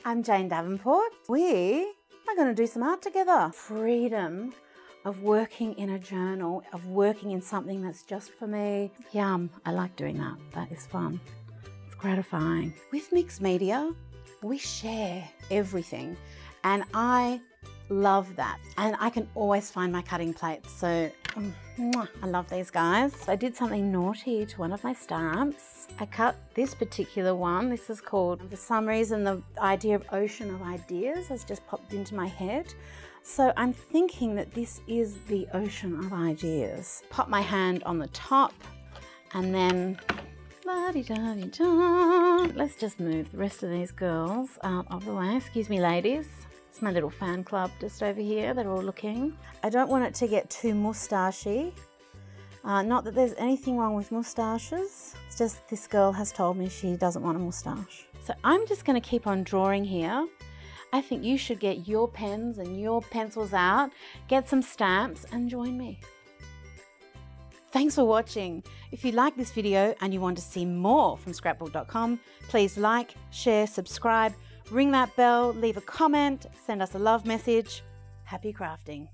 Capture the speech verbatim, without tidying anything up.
I'm Jane Davenport. We are going to do some art together. Freedom of working in a journal, of working in something that's just for me. Yum, I like doing that. That is fun. It's gratifying. With mixed media, we share everything, and I love that. And I can always find my cutting plates, so I love these guys. I did something naughty to one of my stamps. I cut this particular one. This is called, for some reason, the idea of ocean of ideas has just popped into my head. So I'm thinking that this is the ocean of ideas. Pop my hand on the top, and then la-di-da-di-da. Let's just move the rest of these girls out of the way. Excuse me, ladies. It's my little fan club just over here. They're all looking. I don't want it to get too moustachey. Uh, not that there's anything wrong with moustaches. It's just this girl has told me she doesn't want a moustache. So I'm just going to keep on drawing here. I think you should get your pens and your pencils out, get some stamps, and join me. Thanks for watching. If you like this video and you want to see more from scrapbook dot com, please like, share, subscribe, ring that bell, leave a comment, send us a love message. Happy crafting.